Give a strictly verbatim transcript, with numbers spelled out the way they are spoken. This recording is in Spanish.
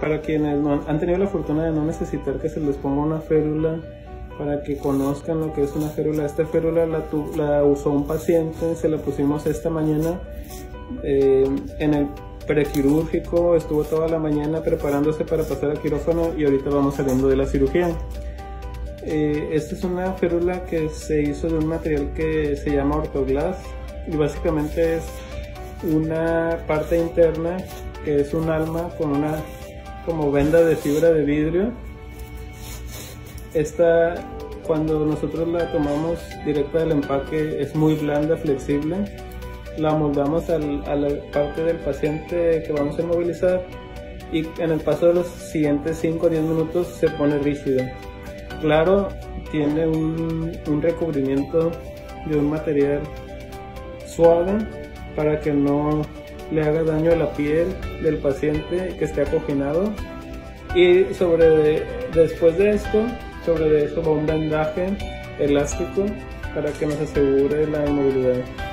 para quienes no, han tenido la fortuna de no necesitar que se les ponga una férula, para que conozcan lo que es una férula. Esta férula la, tu, la usó un paciente, se la pusimos esta mañana eh, en el prequirúrgico, estuvo toda la mañana preparándose para pasar al quirófano y ahorita vamos saliendo de la cirugía. Eh, esta es una férula que se hizo de un material que se llama Ortoglass y básicamente es una parte interna que es un alma con una como venda de fibra de vidrio. Esta, cuando nosotros la tomamos directa del empaque, es muy blanda, flexible. La moldamos al, a la parte del paciente que vamos a inmovilizar y en el paso de los siguientes cinco a diez minutos se pone rígida. Claro, tiene un, un recubrimiento de un material suave para que no le haga daño a la piel del paciente que esté acoginado. Y sobre de, después de esto, sobre eso va un vendaje elástico para que nos asegure la inmovilidad.